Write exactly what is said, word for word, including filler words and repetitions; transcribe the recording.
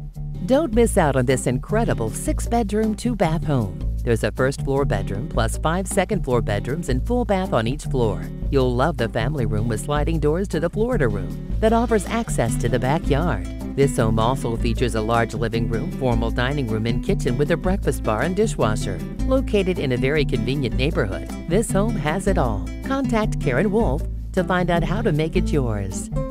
Don't miss out on this incredible six-bedroom, two-bath home. There's a first-floor bedroom plus five second-floor bedrooms and full bath on each floor. You'll love the family room with sliding doors to the Florida room that offers access to the backyard. This home also features a large living room, formal dining room, and kitchen with a breakfast bar and dishwasher. Located in a very convenient neighborhood, this home has it all. Contact Karen Wolfe to find out how to make it yours.